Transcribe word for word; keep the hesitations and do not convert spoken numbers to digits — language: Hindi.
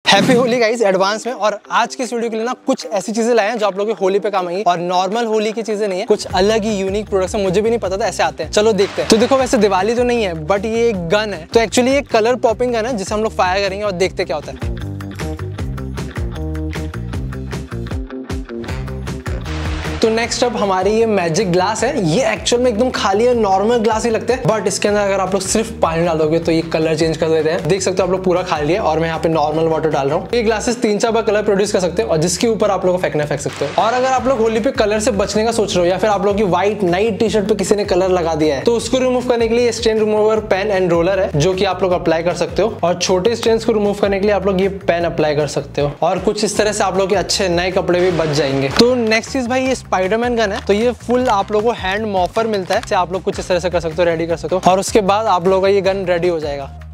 हैप्पी होली गाइस एडवांस में। और आज की इस वीडियो के लिए ना कुछ ऐसी चीजें लाए हैं जो आप लोगों की होली पे काम आएंगी, और नॉर्मल होली की चीजें नहीं है, कुछ अलग ही यूनिक प्रोडक्ट्स हैं। मुझे भी नहीं पता था ऐसे आते हैं, चलो देखते हैं। तो देखो वैसे दिवाली तो नहीं है, बट ये एक गन है। तो एक्चुअली ये कलर पॉपिंग गन है जिसे हम लोग फायर करेंगे और देखते क्या होता है। तो नेक्स्ट अब हमारी ये मैजिक ग्लास है। ये एक्चुअल में एकदम खाली है, नॉर्मल ग्लास ही लगते हैं, बट इसके अंदर अगर आप लोग सिर्फ पानी डालोगे तो ये कलर चेंज कर देते हैं। देख सकते हो आप लोग पूरा खाली है और मैं यहाँ पे नॉर्मल वाटर डाल रहा हूँ। ये ग्लासेस तीन चार बार कलर प्रोड्यूस कर सकते हो और जिसके ऊपर आप लोग को फेंकना फेंक सकते हो। और अगर आप लोग होली पे कलर से बचने का सोच रहे हो या फिर आप लोग की व्हाइट नाइट टी शर्ट पे किसी ने कलर लगा दिया है, तो उसको रिमूव करने के लिए stain remover pen and roller है जो कि आप लोग अप्लाई कर सकते हो। और छोटे स्टेन्स को रिमूव करने के लिए आप लोग ये पेन अप्लाई कर सकते हो और कुछ इस तरह से आप लोग के अच्छे नए कपड़े भी बच जाएंगे। तो नेक्स्ट चीज भाई ये स्पाइडरमैन गन है। तो ये फुल आप लोगों को हैंड मॉफर मिलता है, आप लोग कुछ इस तरह से कर सकते हो, रेडी कर सकते हो और उसके बाद आप लोगों का ये गन रेडी हो जाएगा।